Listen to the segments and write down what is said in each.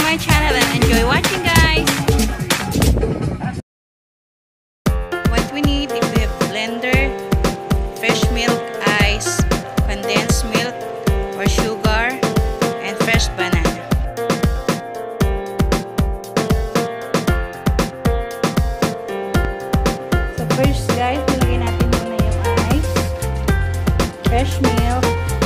my channel and enjoy watching, guys. What we need, if we have blender, fresh milk, ice, condensed milk, or sugar, and fresh banana. So first, guys, nilagay natin muna yung ice, fresh milk,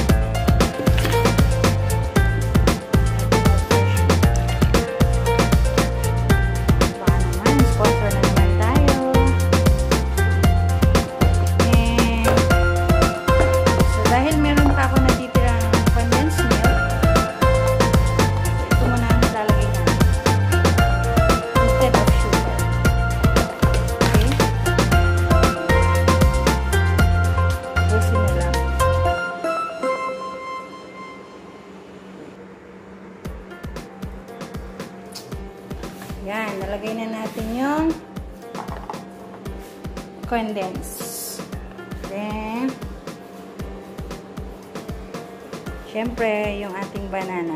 yan, nalagay na natin yung condensed. Then, syempre, yung ating banana.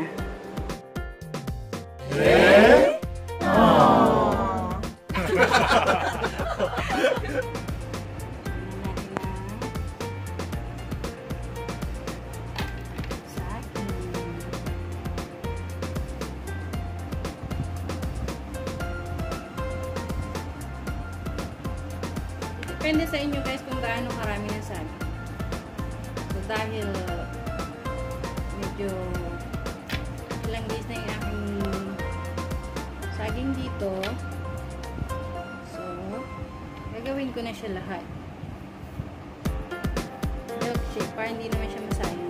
Depende sa inyo guys kung gaano karami ng saging. So dahil medyo ilang days na yung aking saging dito, so gagawin ko na siya lahat. Milkshake para hindi naman siya masayang.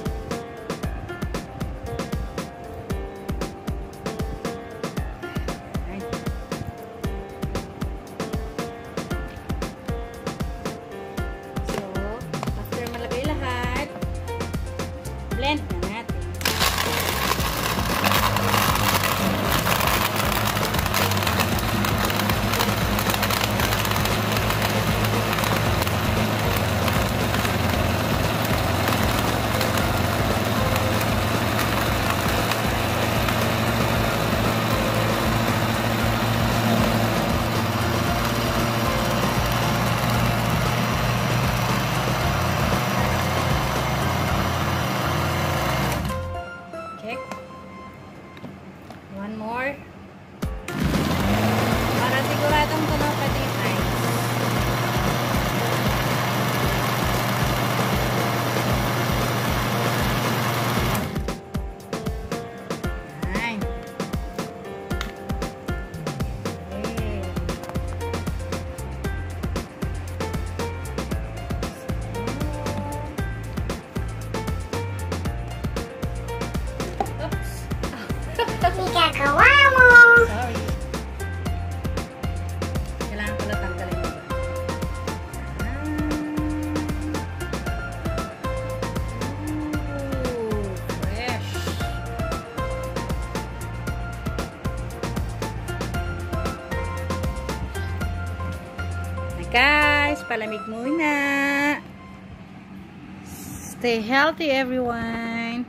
Blend na natin. One more. Para siguradong tunaw pati yung ice. Ayan. Okay. Oops. Gagawa mo! Sorry. Kailangan pala tanggalin mo. Ooh, fresh. Hi guys, palamig muna. Stay healthy everyone.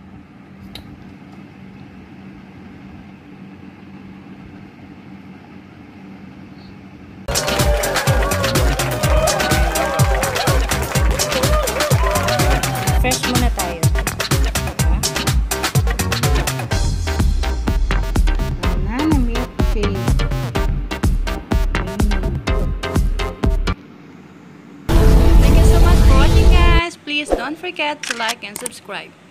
Fresh muna tayo. Banana milkshake. Thank you so much for watching, guys. Please don't forget to like and subscribe.